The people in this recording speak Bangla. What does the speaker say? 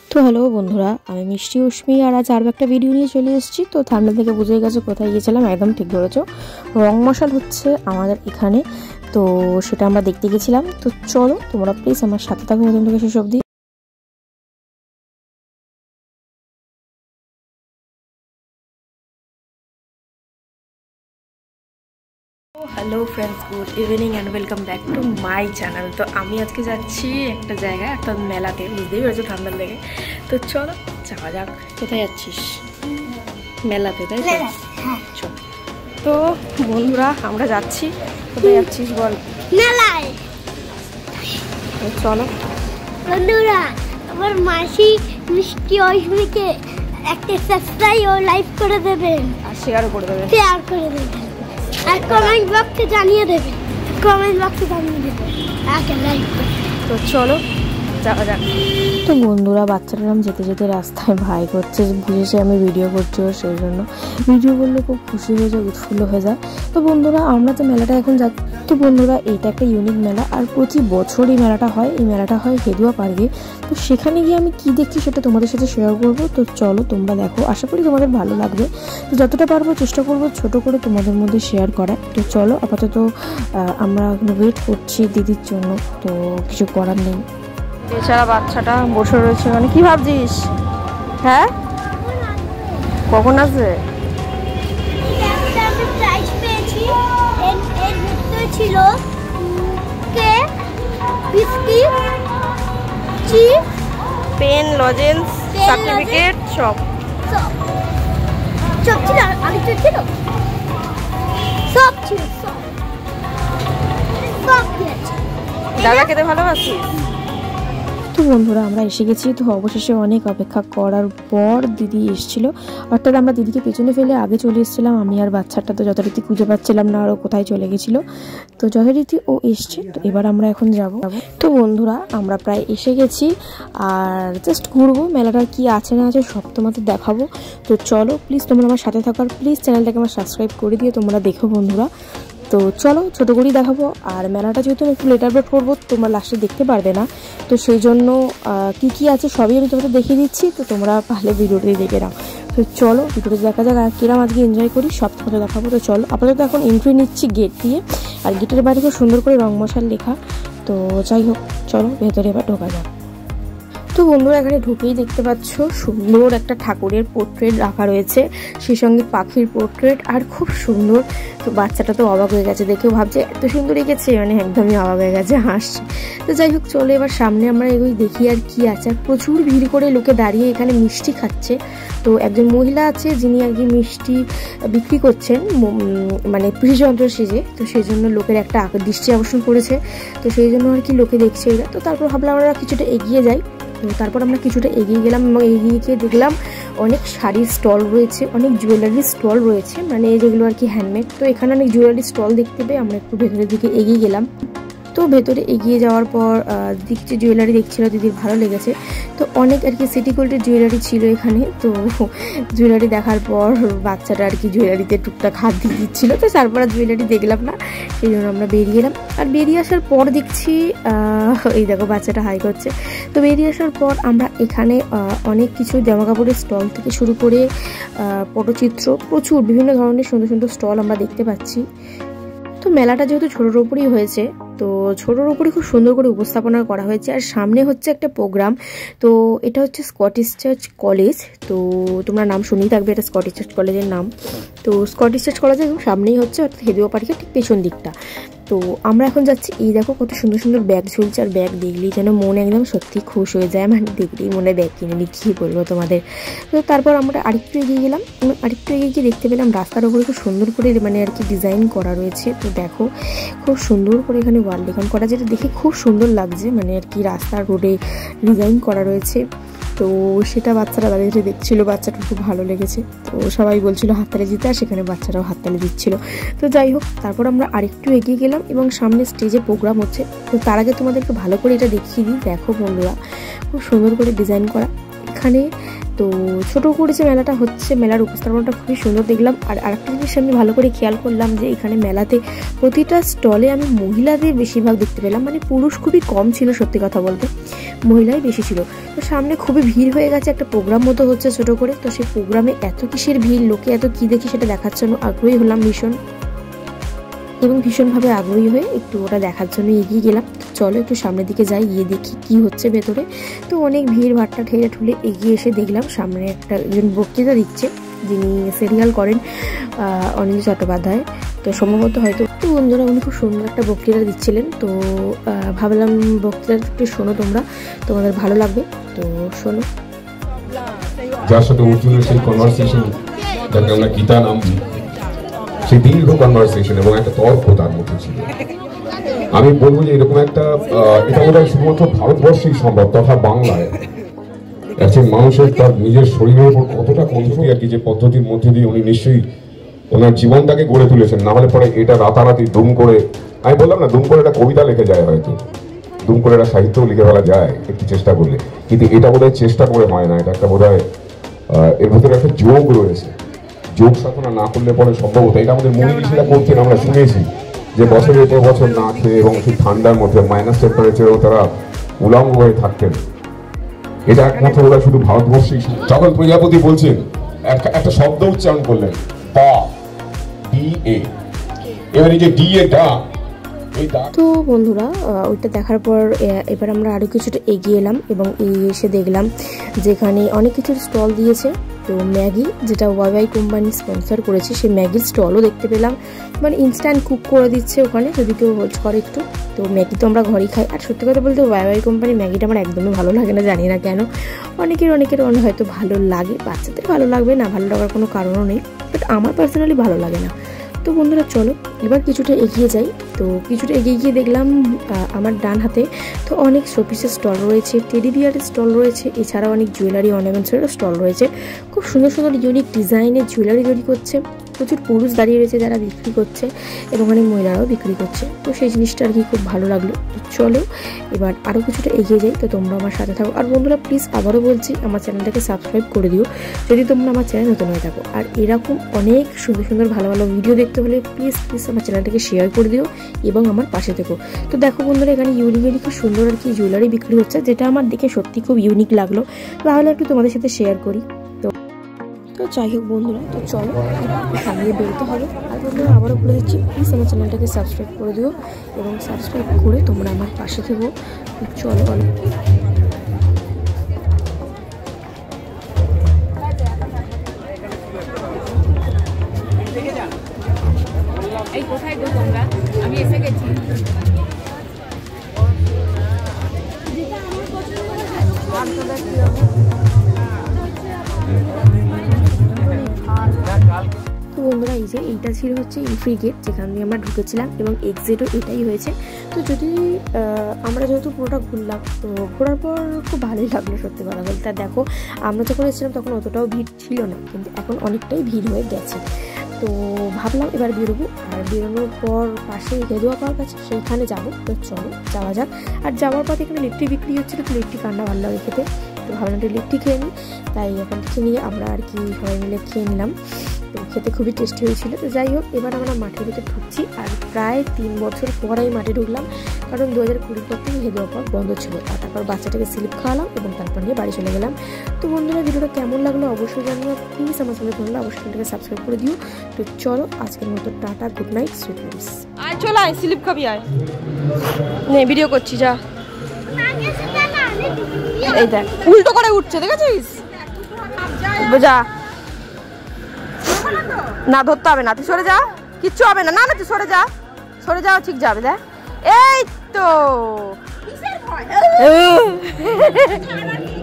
তো হ্যালো বন্ধুরা, আমি মিষ্টি অস্মি আর আজ আরও একটা ভিডিও নিয়ে চলে এসেছি। তো থাম্বনেল থেকে বুঝে গেছে কোথায় গিয়েছিলাম, একদম ঠিক ধরেছো, রংমশাল হচ্ছে আমাদের এখানে। তো সেটা আমরা দেখতে গেছিলাম। তো চলো তোমরা প্লিজ আমার সাথে থাকো প্রথম থেকে শেষ অবধি। Hello friends, good evening and welcome back to my channel. তো আমি আজকে যাচ্ছি একটা জায়গায়, একটা মেলাতে, বুঝতেই পেরেছো ঠান্ডার লেগে। তো চলো যাওয়া যাক। কোথায় যাচ্ছিস? মেলাতে, তাই তো? চল। তো বন্ধুরা আমরা যাচ্ছি। কোথায় যাচ্ছিস বল? মেলায়। চলো বন্ধুরা, আমার মাসি মিষ্টি অস্মিকে একটা সাবস্ক্রাইব ও লাইক করে দেবেন আর শেয়ারও করে দেবেন। শেয়ার করে দেবেন আর কমেন্ট বক্সে জানিয়ে দেবেন। তো চলো যাওয়া যাক। তো বন্ধুরা বাচ্চারা যেতে যেতে রাস্তায় ভাই করছে, বুঝেছে আমি ভিডিও করছি, সেই জন্য ভিডিও করলে খুব খুশি হয়ে যায়, উৎফুল্ল হয়ে যায়। তো বন্ধুরা আমরা তো মেলাটা এখন যাচ্ছি। তো বন্ধুরা এইটা একটা ইউনিক মেলা, আর প্রতি বছর এই মেলাটা হয়। এই মেলাটা হয় হেদুয়া পার্কে। তো সেখানে গিয়ে আমি কি দেখছি সেটা তোমাদের সাথে শেয়ার করবো। তো চলো তোমরা দেখো, আশা করি তোমাদের ভালো লাগবে। তো যতটা পারবো চেষ্টা করবো ছোট করে তোমাদের মধ্যে শেয়ার করা। তো চলো আপাতত আমরা ওয়েট করছি দিদির জন্য, তো কিছু করার নেই। এছাড়া বাচ্চাটা বসে রয়েছে, মানে কি ভাবছিস? হ্যাঁ কখন আসবে? ছিল পেন, লজেন্স, সার্টিফিকেট সব সব ছিল। আগে তো ছিল, সব ছিল, সব দাদা খেতে ভালোবাসিস? তো বন্ধুরা আমরা এসে গেছি। তো অবশেষে অনেক অপেক্ষা করার পর দিদি এসেছিল, অর্থাৎ আমরা দিদিকে পেছনে ফেলে আগে চলে এসেছিলাম। আমি আর বাচ্চাটা তো যথারীতি খুঁজে পাচ্ছিলাম না, আর ও কোথায় চলে গেছিল। তো যথারীতি ও এসছে। তো এবার আমরা এখন যাব। তো বন্ধুরা আমরা প্রায় এসে গেছি, আর জাস্ট ঘুরবো, মেলাটার কি আছে না আছে সব তোমাদের দেখাবো। তো চলো প্লিজ তোমরা আমার সাথে থাকো, আর প্লিজ চ্যানেলটাকে আমার সাবস্ক্রাইব করে দিয়ে তোমরা দেখো বন্ধুরা। তো চলো ছোটো করেই দেখাবো। আর মেলাটা যেহেতু আমি একটু লেট আপলোড করবো, তোমরা লাস্টে দেখতে পারবে না। তো সেই জন্য কি আছে সবই আমি তোমাদের দেখিয়ে দিচ্ছি। তো তোমরা পারলে ভিডিওটি দেখে নাও। তো চলো ভিডিওটি দেখা যাক, আর কিরম আজকে এনজয় করি সব তোমাদের দেখাবো। তো চলো আপাতত এখন এন্ট্রি নিচ্ছি গেট দিয়ে, আর গেটের বাইরে খুব সুন্দর করে রংমশাল লেখা। তো যাই হোক চলো ভেতরে এবার ঢোকা যাক। তো বন্ধুরা এখানে ঢুকেই দেখতে পাচ্ছ সুন্দর একটা ঠাকুরের পোর্ট্রেট রাখা রয়েছে, সেই সঙ্গে পাখির পোর্ট্রেট, আর খুব সুন্দর। তো বাচ্চাটা তো অবাক হয়ে গেছে, দেখেও ভাবছে এত সুন্দর এঁকেছে, মানে একদমই অবাক হয়ে গেছে, হাসছে। তো যাই হোক চলো এবার সামনে আমরা এগোই, দেখি আর কি আছে। আর প্রচুর ভিড় করে লোকে দাঁড়িয়ে এখানে মিষ্টি খাচ্ছে। তো একজন মহিলা আছে যিনি আর কি মিষ্টি বিক্রি করছেন, মানে পিসিযন্ত্র সেজে। তো সেই জন্য লোকের একটা দৃষ্টি আকর্ষণ করেছে, তো সেই জন্য আর কি লোকে দেখছে এরা। তো তারপর ভাবলাম আমরা কিছুটা এগিয়ে যাই। তো তারপর আমরা কিছুটা এগিয়ে গেলাম, এবং এগিয়ে গিয়ে দেখলাম অনেক শাড়ির স্টল রয়েছে, অনেক জুয়েলারির স্টল রয়েছে, মানে যেগুলো আর কি হ্যান্ডমেড। তো এখানে অনেক জুয়েলারি স্টল দেখতে পেয়ে আমরা একটু ভেতরের দিকে এগিয়ে গেলাম। তো ভেতরে এগিয়ে যাওয়ার পর দিকটি জুয়েলারি দেখছিল, দিদির ভালো লেগেছে। তো অনেক আর কি সিটি গোল্ডের জুয়েলারি ছিল এখানে। তো জুয়েলারি দেখার পর বাচ্চাটা আর কি জুয়েলারিতে টুকটাক হাত দিয়ে দিচ্ছিলো। তো তারপর আর জুয়েলারি দেখলাম না, সেই জন্য আমরা বেরিয়ে এলাম। আর বেরিয়ে আসার পর দেখছি এই দেখো বাচ্চাটা হাই করছে। তো বেরিয়ে আসার পর আমরা এখানে অনেক কিছু জামা কাপড়ের স্টল থেকে শুরু করে পটচিত্র, প্রচুর বিভিন্ন ধরনের সুন্দর সুন্দর স্টল আমরা দেখতে পাচ্ছি। তো মেলাটা যেহেতু ছোটোর ওপরই হয়েছে, তো ছোটোর ওপরে খুব সুন্দর করে উপস্থাপনা করা হয়েছে। আর সামনে হচ্ছে একটা প্রোগ্রাম। তো এটা হচ্ছে স্কটিশ চার্চ কলেজ। তো তোমরা নাম শুনেই থাকবে, এটা স্কটিশ চার্চ কলেজের নাম। তো স্কটিশ চার্চ কলেজের সামনেই হচ্ছে, অর্থাৎ হেদুয়া পার্কের ঠিক পেছন দিকটা। তো আমরা এখন যাচ্ছি। এই দেখো কত সুন্দর সুন্দর ব্যাগ ঝুলছে, আর ব্যাগ দেখলেই যেন মন একদম সত্যি খুশ হয়ে যায়, মানে দেখলেই মনে ব্যাগ কিনে নিই, কী বলবো তোমাদের। তো তারপর আমরা আরেকটু এগিয়ে গেলাম, আরেকটু এগিয়ে গিয়ে দেখতে পেলাম রাস্তার ওপরে খুব সুন্দর করে মানে আর কি ডিজাইন করা রয়েছে। তো দেখো খুব সুন্দর করে এখানে ওয়াল লেখান করা, যেটা দেখে খুব সুন্দর লাগছে, মানে আর কি রাস্তার রোডে ডিজাইন করা রয়েছে। তো সেটা বাচ্চারা দাঁড়িয়ে দেখছিল, বাচ্চাটা খুব ভালো লেগেছে। তো সবাই বলছিল হাততালি দিতে, আর সেখানে বাচ্চারাও হাততালি দিচ্ছিল। তো যাই হোক তারপর আমরা আরেকটু এগিয়ে গেলাম, এবং সামনে স্টেজে প্রোগ্রাম হচ্ছে। তো তার আগে তোমাদেরকে ভালো করে এটা দেখিয়ে দিই। দেখো বন্ধুরা খুব সুন্দর করে ডিজাইন করা, এখানে তো ছোটো করেছে মেলাটা হচ্ছে, মেলার উপস্থাপনাটা খুবই সুন্দর দেখলাম। আর আরেকটা জিনিস আমি ভালো করে খেয়াল করলাম যে এখানে মেলাতে প্রতিটা স্টলে আমি মহিলাদের বেশিরভাগ দেখতে পেলাম, মানে পুরুষ খুবই কম ছিল, সত্যি কথা বলতে মহিলাই বেশি ছিল। তো সামনে খুবই ভিড় হয়ে গেছে, একটা প্রোগ্রাম মতো হচ্ছে ছোটো করে। তো সেই প্রোগ্রামে এত কিসের ভিড়, লোকে এত কী দেখি সেটা দেখার জন্য আগ্রহী হলাম ভীষণ, এবং ভীষণভাবে আগ্রহী হয়ে একটু ওটা দেখার জন্য এগিয়ে গেলাম। চলো একটু সামনের দিকে যাই, গিয়ে দেখি কি হচ্ছে ভেতরে। তো অনেক ভিড় ভাট্টা ঠেলে ঠুলে এগিয়ে এসে দেখলাম সামনে একজন বক্তৃতা দিচ্ছে, যিনি সিরিয়াল করেন অনিল চট্টোপাধ্যায়, তো সম্ভবত হয়তো। তো বন্ধুরা উনি খুব সুন্দর একটা বক্তৃতা দিচ্ছিলেন, তো ভাবলাম বক্তৃতা একটু শোনো তোমরা, তোমাদের ভালো লাগবে, তো শোনো। যার সাথে অর্জুনের সেই কনভারসেশন, যাকে আমরা গীতা নাম দিই, সেই দীর্ঘ কনভারসেশন এবং একটা তর্ক তার মধ্যে ছিল। আমি বলবো যে এরকম একটা, এটা বোধ হয় শুধুমাত্র ভারতবর্ষেই সম্ভব, তথা বাংলায় একজন মানুষের তার নিজের শরীরের উপর কতটা কন্ট্রোল, আর কি যে পদ্ধতির মধ্যে দিয়ে উনি নিশ্চয়ই ওনার জীবনটাকে গড়ে তুলেছেন। না হলে পরে এটা রাতারাতি দুম করে, আমি বললাম না, দুম করে একটা কবিতা লিখে যায়, হয়তো দুম করে একটা সাহিত্যও লিখে ফেলা যায় একটু চেষ্টা করলে, কিন্তু এটা বোধহয় চেষ্টা করে হয় না। এটা একটা বোধহয় এর ভিতরে একটা যোগ রয়েছে, যোগ সাধনা না করলে পরে সম্ভবত, এটা আমাদের মনে ঋষিরা করতেন, আমরা শুনেছি যে বছরের পর বছর না খেয়ে এবং সেই ঠান্ডার মধ্যে মাইনাস টেম্পারেচারেও তারা উলঙ্গ হয়ে থাকতেন। এটা একমাত্র ওরা শুধু ভারতবর্ষেই। যখন প্রজাপতি বলছেন একটা শব্দ উচ্চারণ করলেন, পা ডি এ, এবার এই যে ডি এ ডা। তো বন্ধুরা ওইটা দেখার পর এবার আমরা আরও কিছুটা এগিয়ে এলাম এবং এসে দেখলাম যেখানে অনেক কিছুর স্টল দিয়েছে। তো ম্যাগি, যেটা ওয়াই কোম্পানি স্পন্সর করেছে, সেই ম্যাগির স্টলও দেখতে পেলাম, মানে ইনস্ট্যান্ট কুক করে দিচ্ছে ওখানে, যদি কেউ হোল্ড করে একটু। তো ম্যাগি তো আমরা ঘরেই খাই, আর সত্যি কথা বলতে ওয়াই কোম্পানির ম্যাগিটা আমার একদমই ভালো লাগে না, জানি না কেন। অনেকের হয়তো ভালো লাগে, বাচ্চাদের ভালো লাগবে না, ভালো লাগার কোনো কারণও নেই, বাট আমার পার্সোনালি ভালো লাগে না। তো বন্ধুরা চলো এবার কিছুটা এগিয়ে যাই। তো কিছুটা এগিয়ে গিয়ে দেখলাম আমার ডান হাতে তো অনেক শোপিসের স্টল রয়েছে, টেডি বিয়ারের স্টল রয়েছে, এছাড়াও অনেক জুয়েলারি অর্নামেন্টসেরও স্টল রয়েছে। খুব সুন্দর সুন্দর ইউনিক ডিজাইনের জুয়েলারি তৈরি করছে, প্রচুর পুরুষ দাঁড়িয়ে রয়েছে যারা বিক্রি করছে, এবং অনেক মহিলারাও বিক্রি করছে। তো সেই জিনিসটা আর কি খুব ভালো লাগলো। তো চলো এবার আরও কিছুটা এগিয়ে যাই, তো তোমরা আমার সাথে থাকো। আর বন্ধুরা প্লিজ আবারও বলছি, আমার চ্যানেলটাকে সাবস্ক্রাইব করে দিও যদি তোমরা আমার চ্যানেল নতুন হয়ে থাকো। আর এরকম অনেক সুন্দর সুন্দর ভালো ভালো ভিডিও দেখতে হলে প্লিজ আমার চ্যানেলটাকে শেয়ার করে দিও এবং আমার পাশে থেকো। তো দেখো বন্ধুরা এখানে ইউনিক খুব সুন্দর আর কি জুয়েলারি বিক্রি হচ্ছে, যেটা আমার দেখে সত্যি খুব ইউনিক লাগলো, তাহলে একটু তোমাদের সাথে শেয়ার করি। তো যাই হোক বন্ধুরা, তো চলো সামনে বেরোতে হবে। আর বন্ধুরা আবারও বলে দিচ্ছি, প্লিজ আমার চ্যানেলটাকে সাবস্ক্রাইব করে দিও এবং সাবস্ক্রাইব করে তোমরা আমার পাশে থেকো। চলো এই কোথায় গো তোমরা, আমি এসে গেছি। তো বন্ধুরা এই যে এইটা ছিল হচ্ছে এন্ট্রি গেট, যেখান দিয়ে আমরা ঢুকেছিলাম, এবং এক্সিটও এটাই হয়েছে। তো যদি আমরা যেহেতু পুরোটা ঘুরলাম, তো ঘোরার পর খুব ভালোই লাগলো সত্যি কথা বলতে। দেখো আমরা যখন এসেছিলাম তখন অতটাও ভিড় ছিল না, কিন্তু এখন অনেকটাই ভিড় হয়ে গেছে। তো ভাবলাম এবার বেরোবো, আর বেরোনোর পর পাশে হেদুয়া পার্ক আছে, সেইখানে যাবো। তো চলো যাওয়া যাক। আর যাওয়ার পথে এখানে লিট্টি বিক্রি হচ্ছিলো, তো লিট্টি কান্না ভালো লাগে খেতে, তো ভাবলাম একটু লিট্টি খেয়ে নিই। তাই এখন খেয়ে নিয়ে আমরা আর কি সবাই মিলে খেয়ে নিলাম, তো খেতে খুবই টেস্টি হয়েছিল। তো যাই হোক এবার আমরা মাঠের ভিতরে ঢুকছি, আর প্রায় 3 বছর পর আমি মাঠে ঢুকলাম, কারণ 2020 পর থেকে হেদুয়া পার্ক বন্ধ ছিল। আর তারপর বাচ্চাটাকে স্লিপ খাওয়ালাম এবং তারপর নিয়ে বাড়ি চলে গেলাম। তো বন্ধুরা ভিডিওটা কেমন লাগলো অবশ্যই জানিও, প্লিজ আমার চ্যানেল ভালো লাগলে অবশ্যই চ্যানেলটাকে সাবস্ক্রাইব করে দিও। তো চলো আজকের মতো টাটা, গুড নাইট, সুইট ড্রিমস। আয় চল, আয় স্লিপ খাবি, আয় নে ভিডিও করছি, যা। এই দেখ উল্টো করে উঠছে, দেখেছিস? যা না, ধরতে হবে না, তুই সরে যা, কিচ্ছু হবে না। না না তুই সরে যা, সরে যাও, ঠিক যাবে। দেখ এই তো